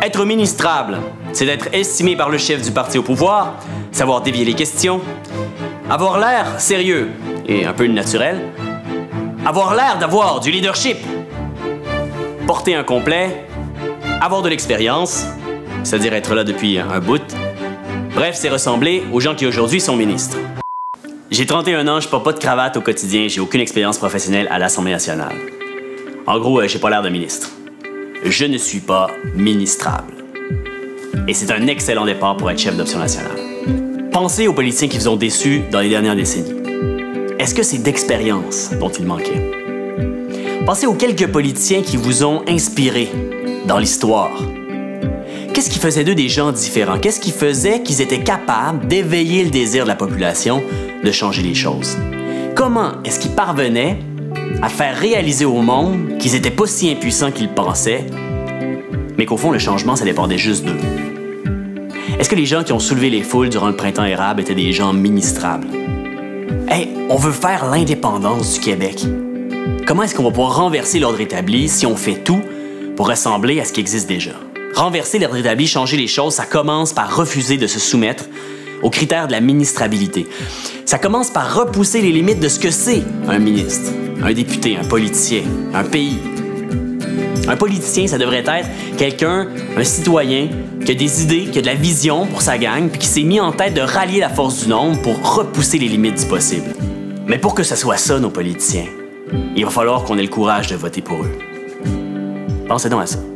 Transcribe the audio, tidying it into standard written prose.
Être ministrable, c'est d'être estimé par le chef du parti au pouvoir, savoir dévier les questions, avoir l'air sérieux et un peu naturel, avoir l'air d'avoir du leadership, porter un complet, avoir de l'expérience, c'est-à-dire être là depuis un bout. Bref, c'est ressembler aux gens qui aujourd'hui sont ministres. J'ai 31 ans, je porte pas de cravate au quotidien, j'ai aucune expérience professionnelle à l'Assemblée nationale. En gros, j'ai pas l'air de ministre. Je ne suis pas ministrable. Et c'est un excellent départ pour être chef d'Option nationale. Pensez aux politiciens qui vous ont déçus dans les dernières décennies. Est-ce que c'est d'expérience dont il manquait? Pensez aux quelques politiciens qui vous ont inspiré dans l'histoire. Qu'est-ce qui faisait d'eux des gens différents? Qu'est-ce qui faisait qu'ils étaient capables d'éveiller le désir de la population de changer les choses? Comment est-ce qu'ils parvenaient à faire réaliser au monde qu'ils n'étaient pas si impuissants qu'ils pensaient, mais qu'au fond, le changement, ça dépendait juste d'eux? Est-ce que les gens qui ont soulevé les foules durant le printemps érable étaient des gens ministrables? Hey, on veut faire l'indépendance du Québec. Comment est-ce qu'on va pouvoir renverser l'ordre établi si on fait tout pour ressembler à ce qui existe déjà? Renverser l'ordre établi, changer les choses, ça commence par refuser de se soumettre aux critères de la ministrabilité. Ça commence par repousser les limites de ce que c'est un ministre, un député, un politicien, un pays. Un politicien, ça devrait être quelqu'un, un citoyen, qui a des idées, qui a de la vision pour sa gang, puis qui s'est mis en tête de rallier la force du nombre pour repousser les limites du possible. Mais pour que ce soit ça, nos politiciens, il va falloir qu'on ait le courage de voter pour eux. Pensez donc à ça.